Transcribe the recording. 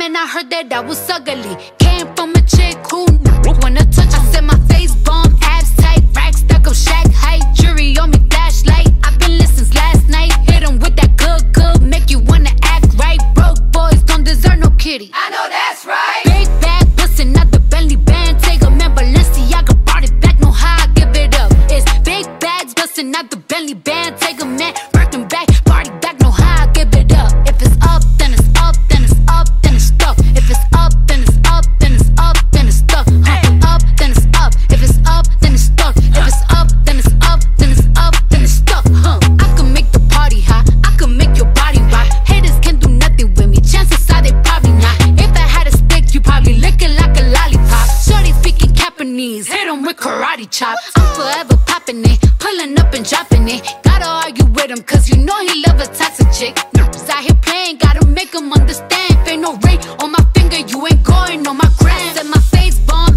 man, I heard that I was ugly. Came from a chick who wanna touch. I said my face bomb, abs tight, rack stuck up, shack height, jury on me, flashlight. I've been listening since last night. Hit 'em with that good, make you wanna act right. Broke boys don't deserve no kitty. I know that's right. Big bag bustin' out the Bentley band. Take a man, Balenciaga brought it back. Know how I give it up. It's big bags bustin' out the Bentley band. Take a man, Birkin back, party back. Know how I give it up. If it's up, then it's up, then it's up, then it's stuck. If it's up, then it's up, then it's up, then it's stuck. Up, then it's up. If it's up, then it's stuck. If it's up, then it's up, then it's up, then it's stuck. I can make the party hot. I can make your body rock. Haters can't do nothing with me. Chances are they probably not. If I had a stick, you probably lick it like a lollipop. Shorty speaking Japanese, hit 'em with karate chop. I'm forever popping it, pulling up and dropping it. Gotta argue with him, cause you know he love a toxic chick. Niggas out here playing, gotta make him understand. Ain't no ring on my finger, you ain't going on my gram. Said my face bomb,